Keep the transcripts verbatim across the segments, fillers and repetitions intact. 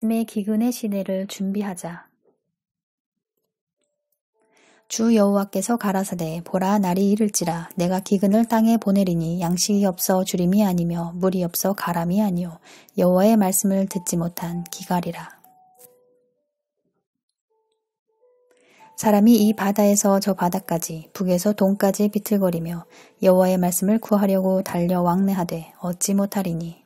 말씀의 기근의 시대를 준비하자. 주 여호와께서 가라사대 보라 날이 이를지라 내가 기근을 땅에 보내리니 양식이 없어 주림이 아니며 물이 없어 가람이 아니요 여호와의 말씀을 듣지 못한 기갈이라. 사람이 이 바다에서 저 바다까지 북에서 동까지 비틀거리며 여호와의 말씀을 구하려고 달려 왕래하되 얻지 못하리니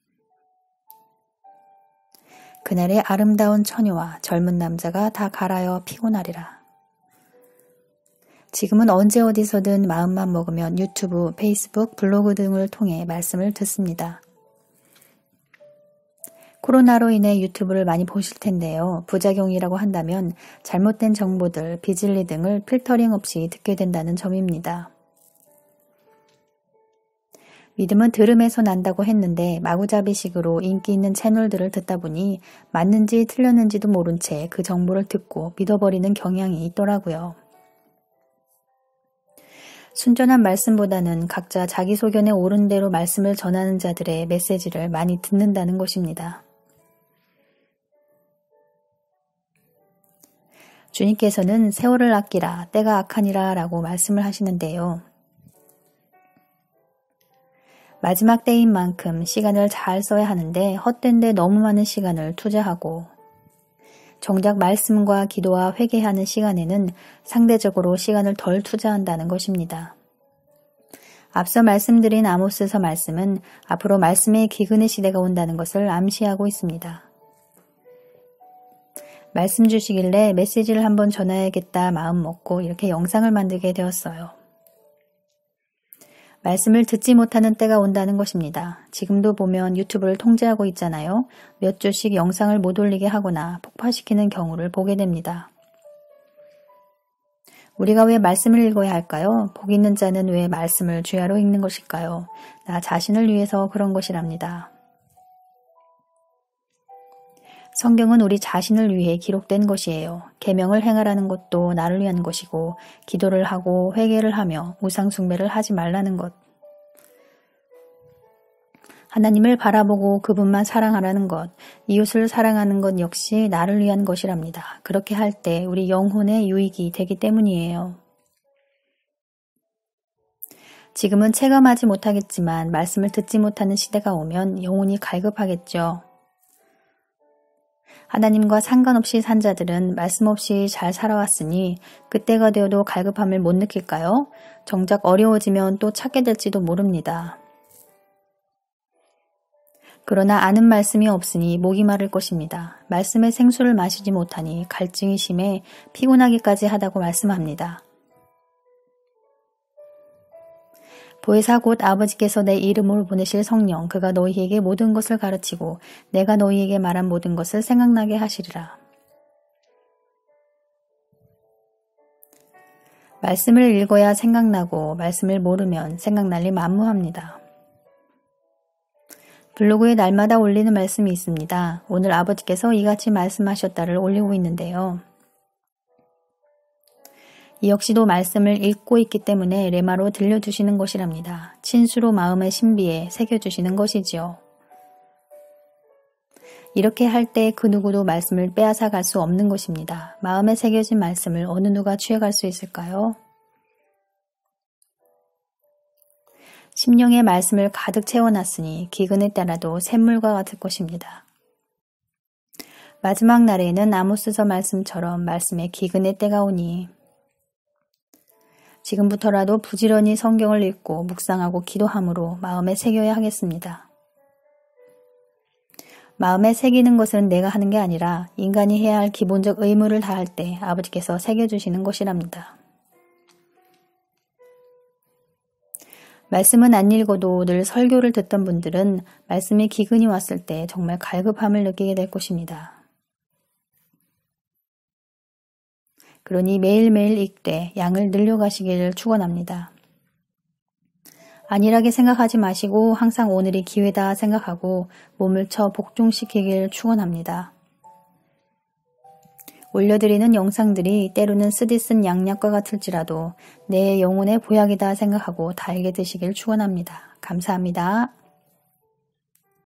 그날에 아름다운 처녀와 젊은 남자가 다 갈아여 피곤하리라. 지금은 언제 어디서든 마음만 먹으면 유튜브, 페이스북, 블로그 등을 통해 말씀을 듣습니다. 코로나로 인해 유튜브를 많이 보실 텐데요. 부작용이라고 한다면 잘못된 정보들, 비진리 등을 필터링 없이 듣게 된다는 점입니다. 믿음은 들음에서 난다고 했는데 마구잡이식으로 인기 있는 채널들을 듣다 보니 맞는지 틀렸는지도 모른 채 그 정보를 듣고 믿어버리는 경향이 있더라고요. 순전한 말씀보다는 각자 자기 소견에 옳은 대로 말씀을 전하는 자들의 메시지를 많이 듣는다는 것입니다. 주님께서는 세월을 아끼라 때가 악하니라 라고 말씀을 하시는데요. 마지막 때인 만큼 시간을 잘 써야 하는데 헛된 데 너무 많은 시간을 투자하고 정작 말씀과 기도와 회개하는 시간에는 상대적으로 시간을 덜 투자한다는 것입니다. 앞서 말씀드린 아모스서 말씀은 앞으로 말씀의 기근의 시대가 온다는 것을 암시하고 있습니다. 말씀 주시길래 메시지를 한번 전해야겠다 마음 먹고 이렇게 영상을 만들게 되었어요. 말씀을 듣지 못하는 때가 온다는 것입니다. 지금도 보면 유튜브를 통제하고 있잖아요. 몇 주씩 영상을 못 올리게 하거나 폭파시키는 경우를 보게 됩니다. 우리가 왜 말씀을 읽어야 할까요? 복 있는 자는 왜 말씀을 주야로 읽는 것일까요? 나 자신을 위해서 그런 것이랍니다. 성경은 우리 자신을 위해 기록된 것이에요. 계명을 행하라는 것도 나를 위한 것이고 기도를 하고 회개를 하며 우상 숭배를 하지 말라는 것. 하나님을 바라보고 그분만 사랑하라는 것, 이웃을 사랑하는 것 역시 나를 위한 것이랍니다. 그렇게 할 때 우리 영혼의 유익이 되기 때문이에요. 지금은 체감하지 못하겠지만 말씀을 듣지 못하는 시대가 오면 영혼이 갈급하겠죠. 하나님과 상관없이 산 자들은 말씀 없이 잘 살아왔으니 그때가 되어도 갈급함을 못 느낄까요? 정작 어려워지면 또 찾게 될지도 모릅니다. 그러나 아는 말씀이 없으니 목이 마를 것입니다. 말씀의 생수를 마시지 못하니 갈증이 심해 피곤하기까지 하다고 말씀합니다. 보혜사 곧 아버지께서 내 이름으로 보내실 성령 그가 너희에게 모든 것을 가르치고 내가 너희에게 말한 모든 것을 생각나게 하시리라. 말씀을 읽어야 생각나고 말씀을 모르면 생각날리 만무합니다. 블로그에 날마다 올리는 말씀이 있습니다. 오늘 아버지께서 이같이 말씀하셨다를 올리고 있는데요. 이 역시도 말씀을 읽고 있기 때문에 레마로 들려주시는 것이랍니다. 친수로 마음의 신비에 새겨주시는 것이지요. 이렇게 할 때 그 누구도 말씀을 빼앗아 갈 수 없는 것입니다. 마음에 새겨진 말씀을 어느 누가 취해갈 수 있을까요? 심령의 말씀을 가득 채워놨으니 기근에 따라도 샘물과 같을 것입니다. 마지막 날에는 아모스서 말씀처럼 말씀의 기근의 때가 오니 지금부터라도 부지런히 성경을 읽고 묵상하고 기도함으로 마음에 새겨야 하겠습니다. 마음에 새기는 것은 내가 하는 게 아니라 인간이 해야 할 기본적 의무를 다할 때 아버지께서 새겨주시는 것이랍니다. 말씀은 안 읽어도 늘 설교를 듣던 분들은 말씀의 기근이 왔을 때 정말 갈급함을 느끼게 될 것입니다. 그러니 매일매일 읽되 양을 늘려가시기를 축원합니다. 안일하게 생각하지 마시고 항상 오늘이 기회다 생각하고 몸을 쳐 복종시키길 축원합니다. 올려드리는 영상들이 때로는 쓰디쓴 양약과 같을지라도 내 영혼의 보약이다 생각하고 달게 드시길 축원합니다. 감사합니다.